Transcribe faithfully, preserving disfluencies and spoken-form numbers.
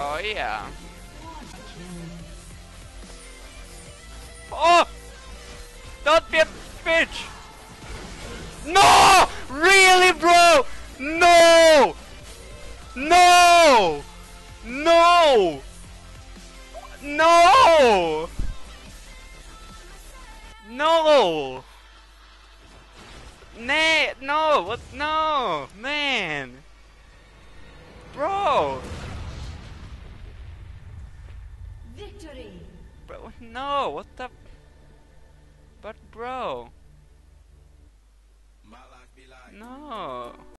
Oh yeah. Oh! Don't be a bitch! No! Really, bro? No! No! No! No! No! Nah, no! What? No! Man! Bro! Victory. Bro, no! What the? But bro! No!